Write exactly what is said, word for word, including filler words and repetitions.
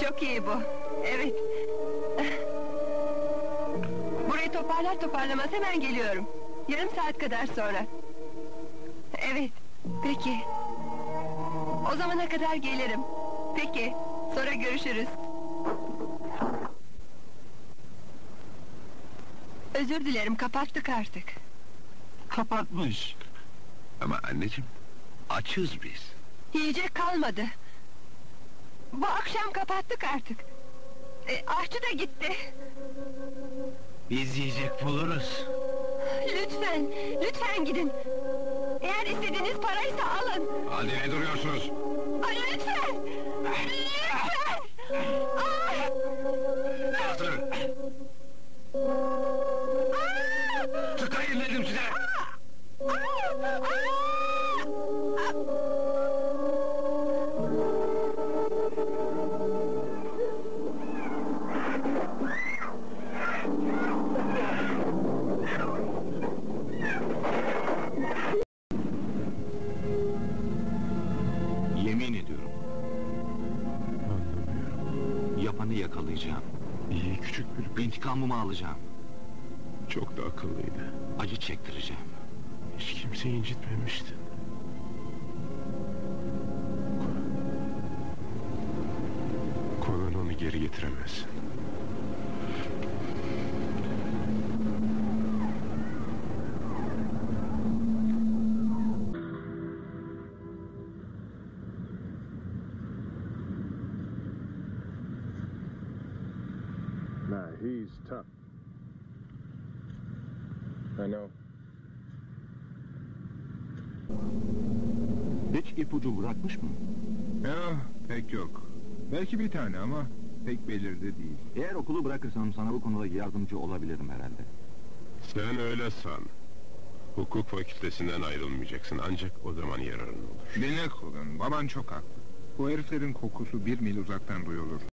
Çok iyi bu. Evet. Burayı toparlar toparlamaz hemen geliyorum. Yarım saat kadar sonra. Evet, peki. O zamana kadar gelirim. Peki, sonra görüşürüz. Özür dilerim, kapattık artık. Kapatmış. Ama anneciğim, açız biz. Yiyecek kalmadı. Bu akşam kapattık artık. E, aşçı da gitti. Biz yiyecek buluruz. Lütfen, lütfen gidin. Eğer istediğiniz paraysa alın. Hadi ne duruyorsunuz? Ay, lütfen! Lütfen! Ah! Yatırın! Ah! Tıkayın dedim size! Ah! Ah! Ah! Yemin ediyorum, Anlamıyorum. yapanı yakalayacağım. İyi küçük bir... İntikamımı alacağım. Çok da akıllıydı. Acı çektireceğim. Hiç kimseyi incitmemişti. Conan onu geri getiremez. Nah, he's tough. I know. Hiç ipucu bırakmış mı? Ya, pek yok. Belki bir tane ama pek belirli değil. Eğer okulu bırakırsam sana bu konuda yardımcı olabilirim herhalde. Sen öyle san. Hukuk fakültesinden ayrılmayacaksın, ancak o zaman yararın olur. Dinle Colin, baban çok haklı. Bu heriflerin kokusu bir mil uzaktan duyulur.